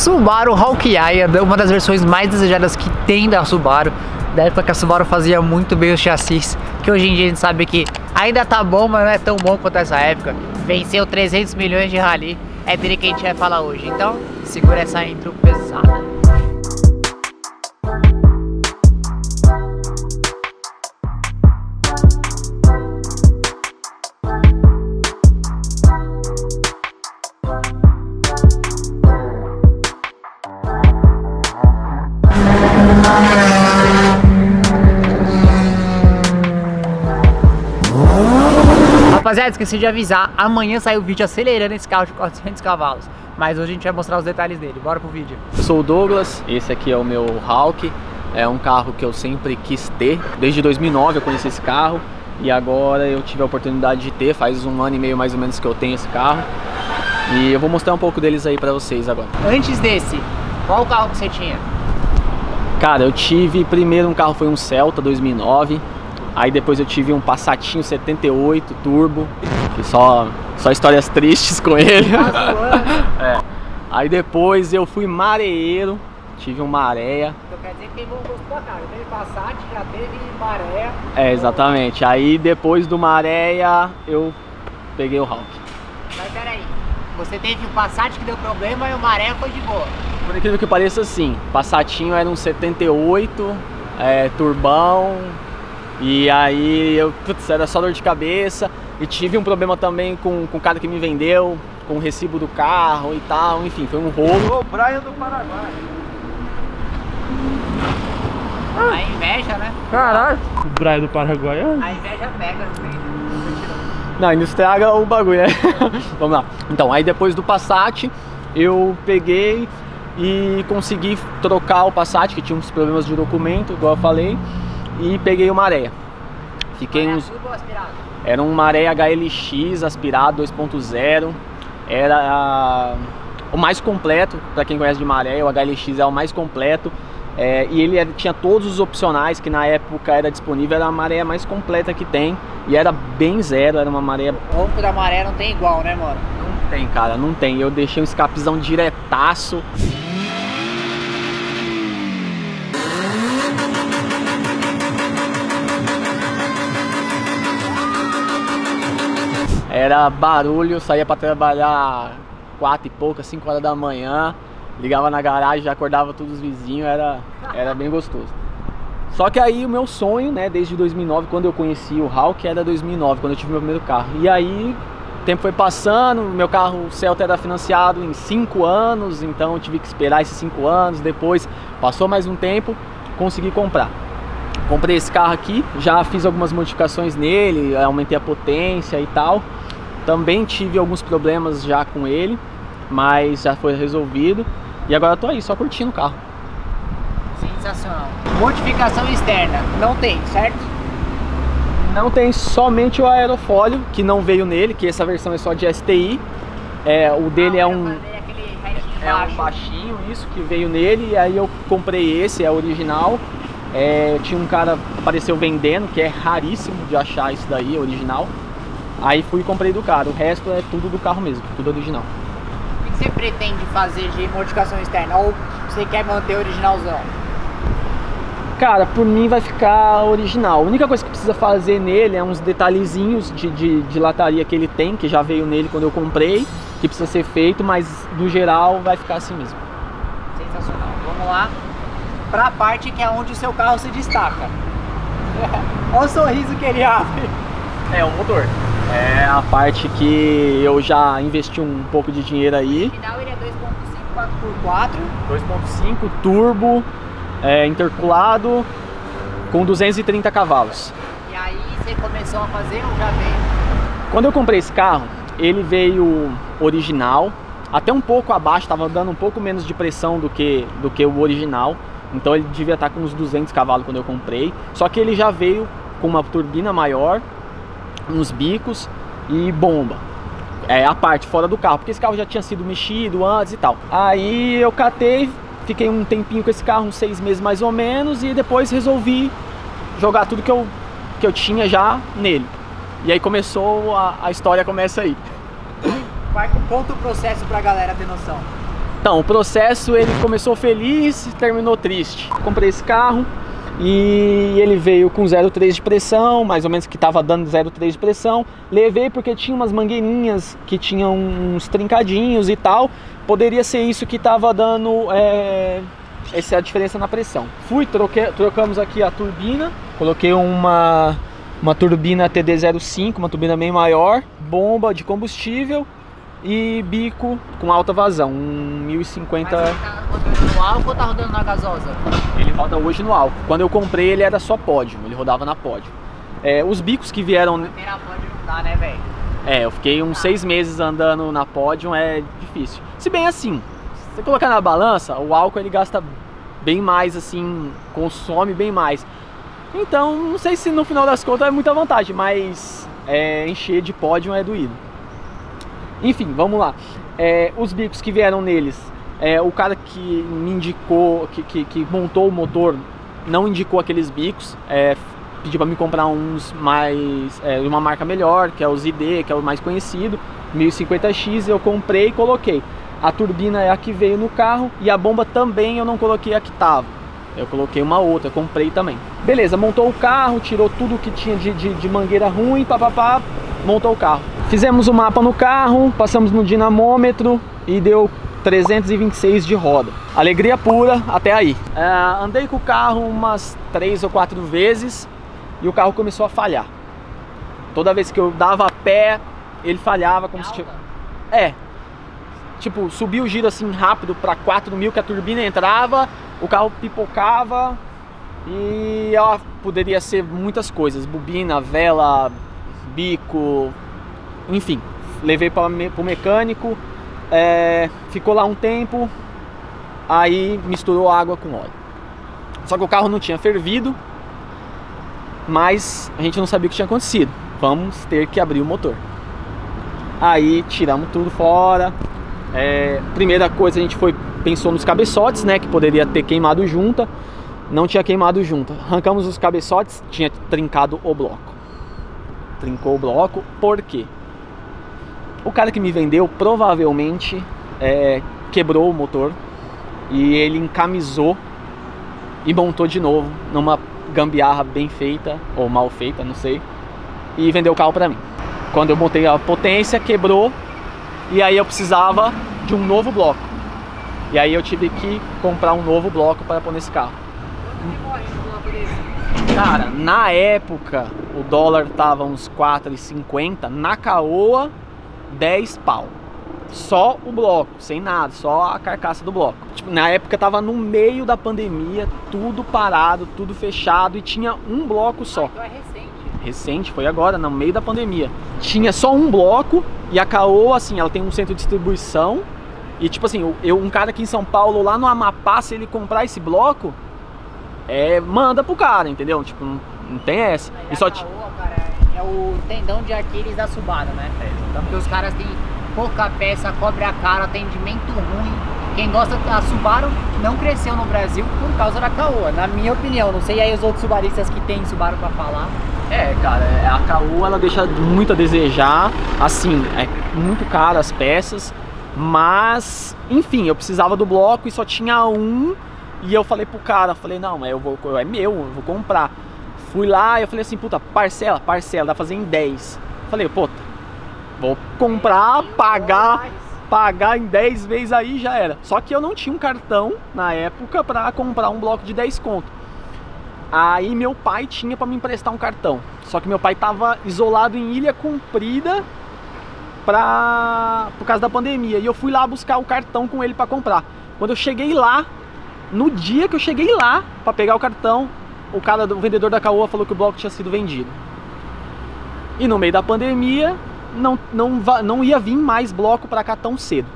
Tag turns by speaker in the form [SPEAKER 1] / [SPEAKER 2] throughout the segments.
[SPEAKER 1] Subaru Hawkeye, uma das versões mais desejadas que tem da Subaru, da época que a Subaru fazia muito bem os chassis, que hoje em dia a gente sabe que ainda tá bom, mas não é tão bom quanto essa época. Venceu 300 milhões de rally, é dele que a gente vai falar hoje, então segura essa intro pesada. Rapaziada, esqueci de avisar, amanhã sai o vídeo acelerando esse carro de 400 cavalos. Mas hoje a gente vai mostrar os detalhes dele, bora pro vídeo.
[SPEAKER 2] Eu sou o Douglas, esse aqui é o meu Hawk. É um carro que eu sempre quis ter. Desde 2009 eu conheci esse carro e agora eu tive a oportunidade de ter. Faz 1 ano e meio mais ou menos que eu tenho esse carro. E eu vou mostrar um pouco deles aí pra vocês agora.
[SPEAKER 1] Antes desse, qual o carro que você tinha?
[SPEAKER 2] Cara, eu tive primeiro um carro, foi um Celta 2009. Aí depois eu tive um Passatinho 78 Turbo, que só histórias tristes com ele. É. Aí depois eu fui mareeiro, tive um Maréia.
[SPEAKER 1] Então quer dizer que tem bom gosto pra cá, já teve Passat, já teve Maréia.
[SPEAKER 2] É, exatamente. Aí depois do Maréia eu peguei o Hawk.
[SPEAKER 1] Mas peraí, você teve o Passat que deu problema e o Maréia foi de boa.
[SPEAKER 2] Por incrível que pareça, sim. Passatinho era um 78, turbão. E aí era só dor de cabeça. E tive um problema também com o cara que me vendeu, com o recibo do carro e tal. Enfim, foi um rolo.
[SPEAKER 3] O Brian do Paraguai.
[SPEAKER 1] A inveja, né?
[SPEAKER 3] Caralho. O Brian do Paraguai.
[SPEAKER 1] A inveja pega.
[SPEAKER 2] Não, ainda estraga o bagulho, né? Vamos lá. Então, aí depois do Passat, eu peguei e consegui trocar o Passat, que tinha uns problemas de documento, igual eu falei. E peguei o Maréia. Fiquei uns... Era um Maréia HLX aspirado 2.0. Era o mais completo, para quem conhece de Maréia, o HLX é o mais completo. E ele tinha todos os opcionais que na época era disponível. Era a Maréia mais completa que tem. E era bem zero, era uma Maréia...
[SPEAKER 1] O ronco da Maréia não tem igual, né, mano?
[SPEAKER 2] Não tem, cara, não tem. Eu deixei um escapezão diretaço. Era barulho, saía pra trabalhar 4 e pouca, 5 horas da manhã. Ligava na garagem, já acordava todos os vizinhos, era bem gostoso. Só que aí o meu sonho, né, desde 2009, quando eu conheci o Hawk, era 2009, quando eu tive meu primeiro carro. E aí o tempo foi passando, meu carro, o Celta era financiado em 5 anos, então eu tive que esperar esses 5 anos. Depois passou mais um tempo, consegui comprar. Comprei esse carro aqui, já fiz algumas modificações nele, aumentei a potência e tal. Também tive alguns problemas já com ele, mas já foi resolvido. E agora eu tô aí, só curtindo o carro.
[SPEAKER 1] Sensacional. Modificação externa, não tem, certo?
[SPEAKER 2] Não tem, somente o aerofólio, que não veio nele, que essa versão é só de STI. O dele é um baixinho, isso, que veio nele. E aí eu comprei esse, é original. Tinha um cara que apareceu vendendo, que é raríssimo de achar isso daí, original. Aí fui e comprei do cara, o resto é tudo do carro mesmo, tudo original.
[SPEAKER 1] O que você pretende fazer de modificação externa? Ou você quer manter o originalzão?
[SPEAKER 2] Cara, por mim vai ficar original. A única coisa que precisa fazer nele é uns detalhezinhos de lataria que ele tem, que já veio nele quando eu comprei, que precisa ser feito, mas no geral vai ficar assim mesmo.
[SPEAKER 1] Sensacional. Vamos lá pra parte que é onde o seu carro se destaca. Olha o sorriso que ele abre.
[SPEAKER 2] É o motor. É a parte que eu já investi um pouco de dinheiro aí.
[SPEAKER 1] No final ele é 2.5 4x4.
[SPEAKER 2] 2.5 turbo, interculado, com 230 cavalos.
[SPEAKER 1] E aí você começou a fazer ou já veio?
[SPEAKER 2] Quando eu comprei esse carro, ele veio original, até um pouco abaixo, estava dando um pouco menos de pressão do que o original. Então ele devia estar com uns 200 cavalos quando eu comprei. Só que ele já veio com uma turbina maior, uns bicos e bomba. A parte fora do carro, porque esse carro já tinha sido mexido antes e tal. Aí eu catei, fiquei um tempinho com esse carro, uns 6 meses mais ou menos, e depois resolvi jogar tudo que eu tinha já nele. E aí começou, a história começa aí.
[SPEAKER 1] Conta o processo pra galera ter noção.
[SPEAKER 2] Então, o processo ele começou feliz e terminou triste. Comprei esse carro e ele veio com 0,3 de pressão, mais ou menos que estava dando 0,3 de pressão. Levei porque tinha umas mangueirinhas que tinham uns trincadinhos e tal. Poderia ser isso que estava dando essa diferença na pressão. Trocamos aqui a turbina, coloquei uma turbina TD05, uma turbina bem maior, bomba de combustível e bico com alta vazão, 1050.
[SPEAKER 1] Mas ele tá rodando no álcool ou tá rodando na gasosa?
[SPEAKER 2] Ele roda hoje no álcool. Quando eu comprei ele era só pódio, ele rodava na pódio. Os bicos que vieram...
[SPEAKER 1] Primeira pódio não dá, né, velho?
[SPEAKER 2] Eu fiquei uns 6 meses andando na pódio, é difícil. Se bem assim, se você colocar na balança, o álcool ele gasta bem mais, assim, consome bem mais. Então, não sei se no final das contas é muita vantagem, mas encher de pódio é doído. Enfim, vamos lá. Os bicos que vieram neles, o cara que me indicou, que montou o motor, não indicou aqueles bicos, pediu para me comprar uns mais, de uma marca melhor, que é o ZD, que é o mais conhecido, 1050X, eu comprei e coloquei. A turbina é a que veio no carro e a bomba também eu não coloquei a que tava. Eu coloquei uma outra, comprei também. Beleza, montou o carro, tirou tudo que tinha de mangueira ruim, papapá, montou o carro. Fizemos o mapa no carro, passamos no dinamômetro e deu 326 de roda. Alegria pura até aí. Andei com o carro umas 3 ou 4 vezes e o carro começou a falhar. Toda vez que eu dava pé, ele falhava como se tivesse... Tipo, subiu o giro assim rápido para 4.000 que a turbina entrava, o carro pipocava e poderia ser muitas coisas, bobina, vela, bico, enfim. Levei para o mecânico, ficou lá um tempo, aí misturou água com óleo. Só que o carro não tinha fervido, mas a gente não sabia o que tinha acontecido. Vamos ter que abrir o motor. Aí tiramos tudo fora. Primeira coisa, a gente pensou nos cabeçotes, né, que poderia ter queimado junta. Não tinha queimado junta. Arrancamos os cabeçotes, tinha trincado o bloco. Trincou o bloco, por quê? O cara que me vendeu provavelmente quebrou o motor e ele encamisou e montou de novo numa gambiarra bem feita ou mal feita, não sei, e vendeu o carro pra mim. Quando eu montei a potência, quebrou. E aí eu precisava de um novo bloco. E aí eu tive que comprar um novo bloco para pôr nesse carro. Cara, na época o dólar tava uns 4,50, na Caoa 10 pau. Só o bloco, sem nada, só a carcaça do bloco. Tipo, na época tava no meio da pandemia, tudo parado, tudo fechado e tinha um bloco só.
[SPEAKER 1] Então é recente.
[SPEAKER 2] Recente, foi agora, no meio da pandemia. Tinha só um bloco e a Caoa, assim, ela tem um centro de distribuição. E tipo assim, um cara aqui em São Paulo, lá no Amapá, se ele comprar esse bloco, manda pro cara, entendeu? Tipo, não tem essa.
[SPEAKER 1] E só Caoa, cara, é o tendão de Aquiles da Subaru, né? Porque os caras têm pouca peça, cobre a cara, atendimento ruim. Quem gosta da Subaru não cresceu no Brasil por causa da Caoa, na minha opinião. Não sei aí os outros subaristas que tem Subaru pra falar.
[SPEAKER 2] Cara, a Caoa ela deixa muito a desejar, assim, é muito caro as peças, mas, enfim, eu precisava do bloco e só tinha um, e eu falei pro cara, não, é meu, eu vou comprar. Fui lá e eu falei assim, puta, parcela, dá pra fazer em 10. Falei, puta, vou comprar, pagar em 10 vezes aí já era. Só que eu não tinha um cartão na época pra comprar um bloco de 10 conto. Aí meu pai tinha para me emprestar um cartão. Só que meu pai tava isolado em Ilha Comprida por causa da pandemia. E eu fui lá buscar o cartão com ele para comprar. Quando eu cheguei lá, no dia que eu cheguei lá para pegar o cartão, o vendedor da Caoa falou que o bloco tinha sido vendido. E no meio da pandemia não ia vir mais bloco para cá tão cedo.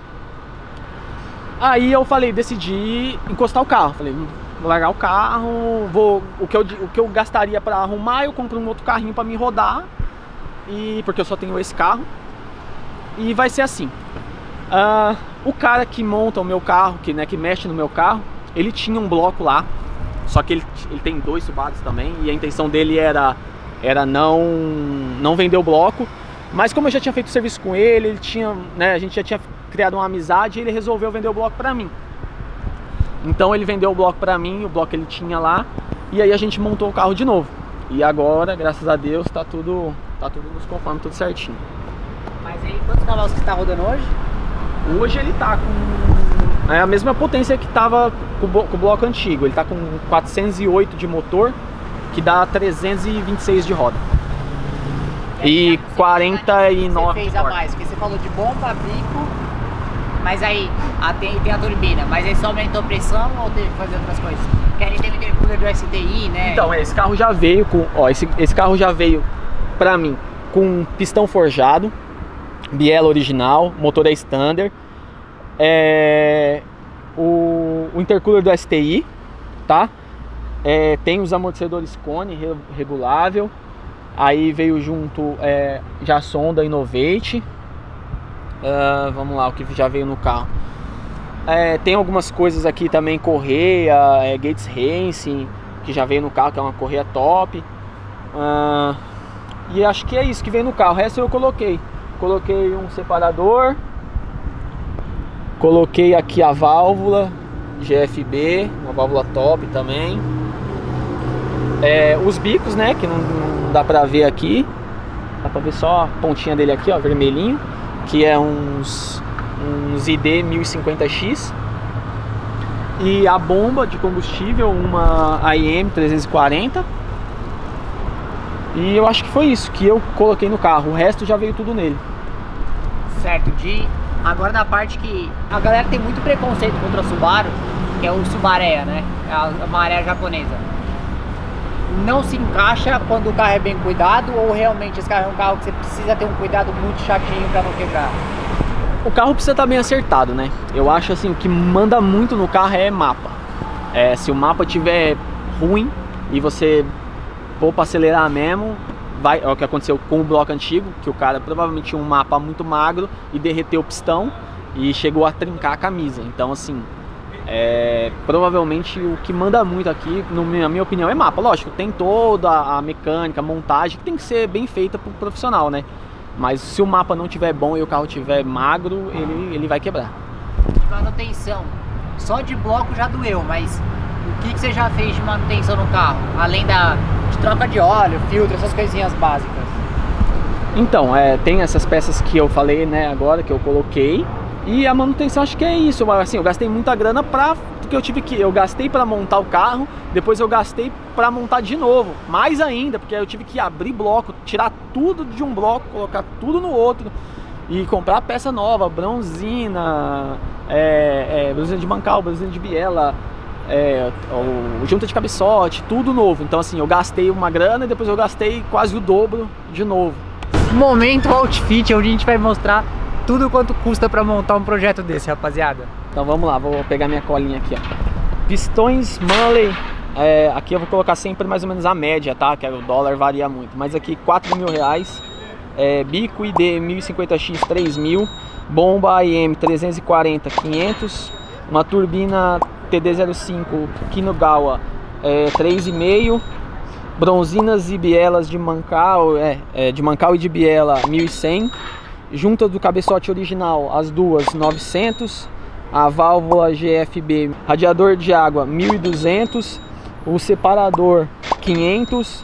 [SPEAKER 2] Aí eu decidi encostar o carro. Falei, vou largar o carro, o que eu gastaria para arrumar, eu compro um outro carrinho para me rodar, porque eu só tenho esse carro. E vai ser assim. O cara que monta o meu carro, que mexe no meu carro, ele tinha um bloco lá, só que ele tem 2 Subarus também, e a intenção dele era não vender o bloco. Mas como eu já tinha feito serviço com ele, a gente já tinha criado uma amizade e ele resolveu vender o bloco pra mim. Então ele vendeu o bloco pra mim, o bloco que ele tinha lá, e aí a gente montou o carro de novo. E agora, graças a Deus, tá tudo nos conforme, tudo certinho.
[SPEAKER 1] Mas aí, quantos cavalos que você tá rodando hoje?
[SPEAKER 2] Hoje ele tá com a mesma potência que tava com o bloco antigo. Ele tá com 408 de motor, que dá 326 de roda. E 49
[SPEAKER 1] você fez a mais, porque você falou de bomba, bico, mas aí tem a turbina, mas aí só aumentou a pressão ou teve que fazer outras coisas? Porque aí teve o intercooler do STI, né?
[SPEAKER 2] Então, esse carro já veio com, ó, esse carro já veio pra mim com pistão forjado, biela original, motor é standard, o intercooler do STI, tá? Tem os amortecedores cone regulável. Aí veio junto já a sonda Innovate. Vamos lá, o que já veio no carro. Tem algumas coisas aqui também, correia, Gates Racing, que já veio no carro, que é uma correia top. E acho que é isso que veio no carro. O resto eu coloquei. Coloquei um separador. Coloquei aqui a válvula GFB, uma válvula top também. Os bicos, né, que não dá pra ver aqui. Dá pra ver só a pontinha dele aqui, ó, vermelhinho. Que é uns ID 1050X. E a bomba de combustível, uma IM 340. E eu acho que foi isso que eu coloquei no carro. O resto já veio tudo nele.
[SPEAKER 1] Certo, agora na parte que a galera tem muito preconceito contra o Subaru, que é o Subareia, né? A maré japonesa. Não se encaixa quando o carro é bem cuidado, ou realmente esse carro é um carro que você precisa ter um cuidado muito chatinho para não quebrar?
[SPEAKER 2] O carro precisa estar bem acertado, né? Eu acho assim, o que manda muito no carro é mapa. Se o mapa tiver ruim e você pôr para acelerar mesmo, é o que aconteceu com o bloco antigo, que o cara provavelmente tinha um mapa muito magro e derreteu o pistão e chegou a trincar a camisa. Então assim, provavelmente o que manda muito aqui, na minha opinião, é mapa. Lógico, tem toda a mecânica, a montagem que tem que ser bem feita para o profissional, né? Mas se o mapa não tiver bom e o carro tiver magro, ele vai quebrar.
[SPEAKER 1] De manutenção, só de bloco já doeu, mas o que você já fez de manutenção no carro? Além de troca de óleo, filtro, essas coisinhas básicas.
[SPEAKER 2] Então, tem essas peças que eu falei, né, agora, que eu coloquei. E a manutenção, acho que é isso. Assim, eu gastei muita grana porque eu gastei para montar o carro, depois eu gastei para montar de novo, mais ainda, porque eu tive que abrir bloco, tirar tudo de um bloco, colocar tudo no outro e comprar peça nova, bronzina, bronzina de mancal, bronzina de biela, junta de cabeçote, tudo novo. Então assim, eu gastei uma grana e depois eu gastei quase o dobro de novo.
[SPEAKER 1] Momento Outfit, onde a gente vai mostrar tudo quanto custa para montar um projeto desse, rapaziada.
[SPEAKER 2] Então vamos lá, vou pegar minha colinha aqui, ó. Pistões Manley, aqui eu vou colocar sempre mais ou menos a média, tá? Que o dólar varia muito, mas aqui R$4.000. Bico ID 1050X 3.000, bomba IM 340 500, uma turbina TD05 Kinugawa 3,5, bronzinas e bielas de mancal, de mancal e de biela 1.100, junta do cabeçote original as duas 900, a válvula GFB, radiador de água 1.200, o separador 500,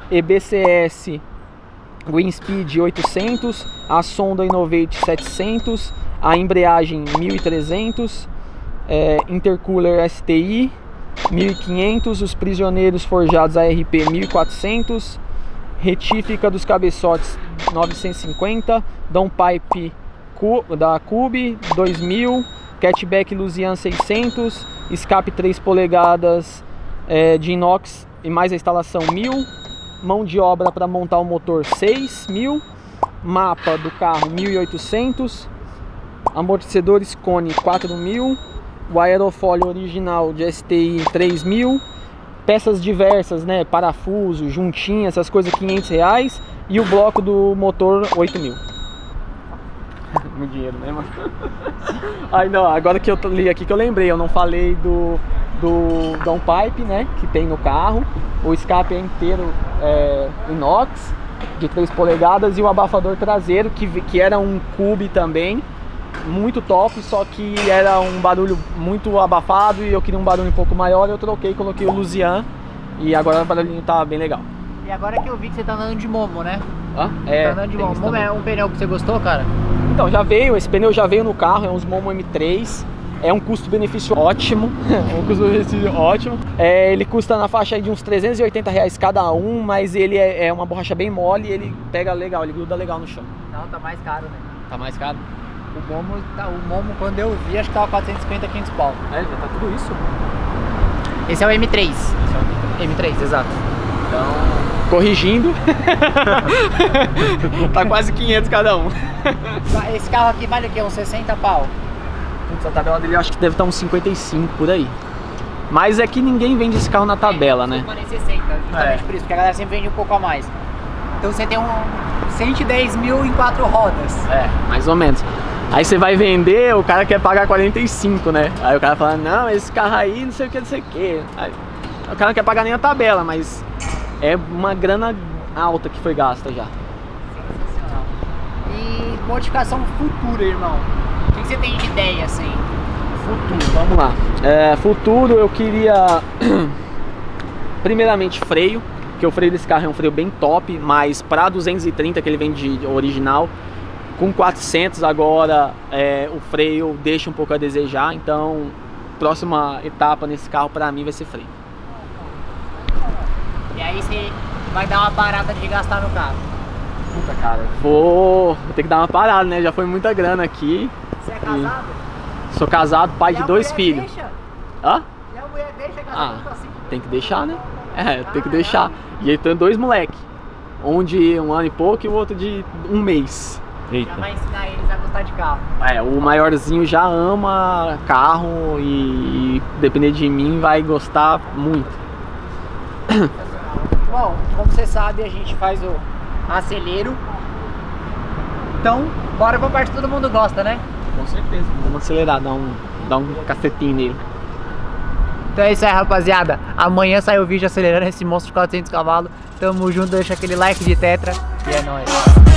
[SPEAKER 2] EBCS Winspeed 800, a sonda Innovate 700, a embreagem 1.300, intercooler STI 1.500, os prisioneiros forjados ARP 1.400, retífica dos cabeçotes 950, downpipe da Cube 2.000, catback Lusian 600, escape 3 polegadas de inox e mais a instalação 1.000, mão de obra para montar o motor 6.000, mapa do carro 1.800, amortecedores cone 4.000, o aerofólio original de STI 3.000, peças diversas, né, parafuso, juntinha, essas coisas R$500, e o bloco do motor 8.000. Muito dinheiro, né, mano? Ai, não, agora que eu li aqui que eu lembrei, eu não falei do downpipe, né, que tem no carro. O escape é inteiro inox de 3 polegadas e o abafador traseiro que era um Cube também, muito top, só que era um barulho muito abafado e eu queria um barulho um pouco maior, eu troquei, coloquei o Luzian e agora o barulhinho tá bem legal.
[SPEAKER 1] E agora que eu vi que você tá andando de Momo, né?
[SPEAKER 2] Ah,
[SPEAKER 1] Tá andando de Momo. Momo é um pneu que você gostou, cara?
[SPEAKER 2] Então, esse pneu já veio no carro, é uns Momo M3, é um custo-benefício ótimo, ele custa na faixa aí de uns R$380 cada um, mas ele é uma borracha bem mole e ele pega legal, ele gruda legal no chão.
[SPEAKER 1] Não, tá mais caro, né?
[SPEAKER 2] Tá mais caro?
[SPEAKER 1] O Momo, quando eu vi, acho que tava 450, 500 pau.
[SPEAKER 2] É, já tá tudo isso.
[SPEAKER 1] Esse é o M3. M3, exato.
[SPEAKER 2] Então, corrigindo, tá quase 500 cada um.
[SPEAKER 1] Esse carro aqui vale o quê? Uns 60 pau?
[SPEAKER 2] Putz, a tabela dele eu acho que deve estar uns 55 por aí. Mas é que ninguém vende esse carro na tabela, né?
[SPEAKER 1] Eu falei 60, justamente por isso, porque a galera sempre vende um pouco a mais. Então você tem 110 mil em 4 rodas.
[SPEAKER 2] É, mais ou menos. Aí você vai vender, o cara quer pagar 45, né? Aí o cara fala, não, esse carro aí não sei o que, não sei o que. Aí, o cara não quer pagar nem a tabela, mas é uma grana alta que foi gasta já.
[SPEAKER 1] Sensacional. E modificação futura, irmão? O que você tem de ideia, assim?
[SPEAKER 2] Futuro, vamos lá. Futuro eu queria, primeiramente, freio. Porque o freio desse carro é um freio bem top, mas para 230 que ele vem de original, com 400 agora o freio deixa um pouco a desejar, então próxima etapa nesse carro para mim vai ser freio.
[SPEAKER 1] E aí você vai dar uma parada de gastar no carro?
[SPEAKER 2] Puta, cara, vou ter que dar uma parada, né? Já foi muita grana aqui.
[SPEAKER 1] Você é casado?
[SPEAKER 2] Sou casado, pai de 2 filhos.
[SPEAKER 1] Deixa?
[SPEAKER 2] Hã?
[SPEAKER 1] E a mulher deixa casado assim?
[SPEAKER 2] Tem que deixar, né? Tem que deixar. E aí tem 2 moleque, um de 1 ano e pouco e o outro de 1 mês.
[SPEAKER 3] Eita.
[SPEAKER 1] Já vai ensinar eles a gostar de carro.
[SPEAKER 2] O maiorzinho já ama carro e depender de mim vai gostar muito.
[SPEAKER 1] Bom, como você sabe, a gente faz o acelero. Então, bora pra parte que todo mundo gosta, né?
[SPEAKER 2] Com certeza. Vamos acelerar, dar um cacetinho nele.
[SPEAKER 1] Então é isso aí, rapaziada. Amanhã sai o vídeo acelerando esse monstro de 400 cavalos. Tamo junto, deixa aquele like de tetra e é nóis.